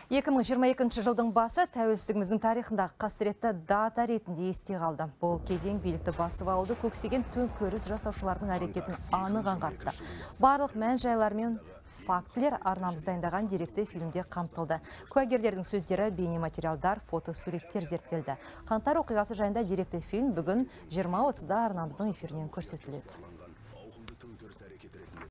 2022 жылдың басы тәуелсіздігіміздің тарихындағы қасіретті дата ретінде есте қалды. Бұл кезең билікті басып алуды көксеген төңкеріс жасаушылардың әрекетін анық аңғартты. Барлық мән жайлар мен фактілер арнамыз дайындаған деректі фильмде қамтылды. Куәгерлердің сөздері, бейнематериалдар, фотосуреттер зерттелді. Қаңтар оқиғасы жайында деректі фильм бүгін 20:30-да арнамыздың эфирінен көрсетіледі.